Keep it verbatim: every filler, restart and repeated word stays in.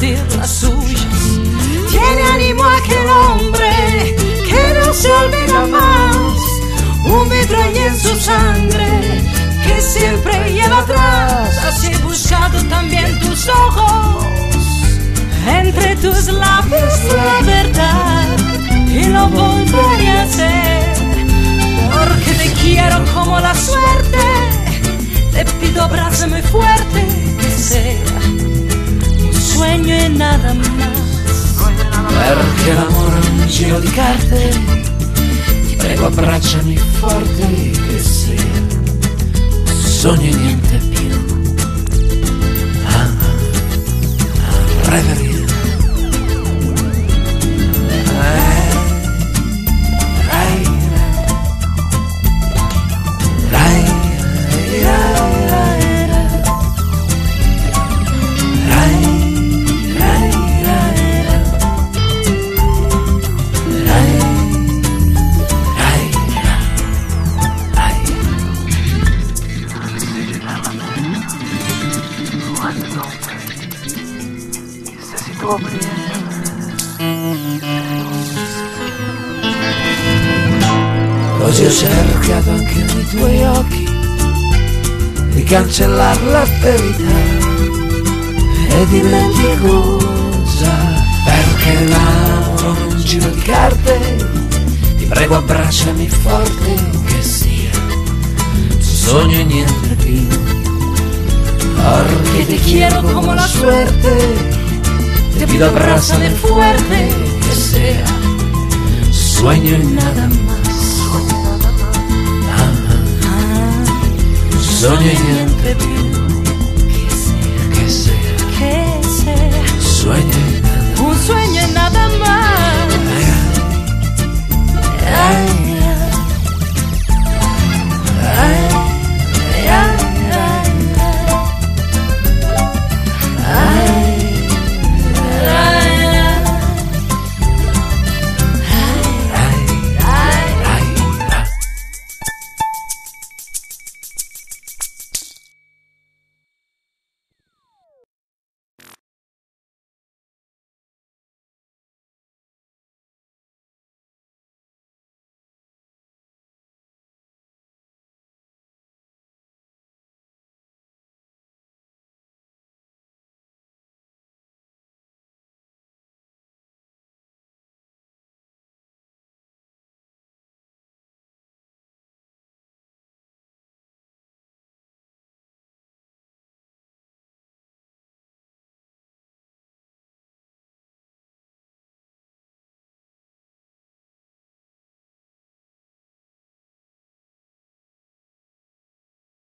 compartir las suyas. Tiene ánimo aquel hombre que no se olvida más, un vidrio hay en su sangre que siempre lleva atrás. Así he buscado también tus ojos, entre tus labios la verdad, y lo volveré a hacer, porque te quiero como la suerte. Te pido abrázame fuerte, que sea un sueño e nada más. Perché l'amore è un giro di carte, ti prego abbracciami forte, che sia un sogno e niente più. Ah, ah, reverie. Così ho cercato anche nei tuoi occhi di cancellare la verità e dimentico già, perché l'amore è un giro di carte. Ti prego abbracciami forte, che sia un sogno e niente più, porque te quiero como la suerte. Te pido abrázame fuerte, que sea sueño y nada más. Ah, ah, sueño y niente più, que sea, que sea, que sea sueño y